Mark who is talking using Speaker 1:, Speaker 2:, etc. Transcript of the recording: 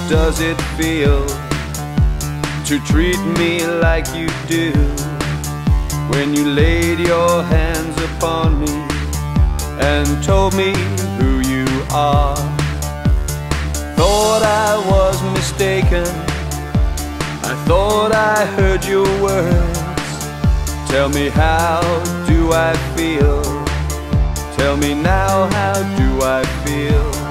Speaker 1: does it feel to treat me like you do? When you laid your hands upon me and told me who you are. Thought I was mistaken, I thought I heard your words. Tell me, how do I feel? Tell me now, how do I feel?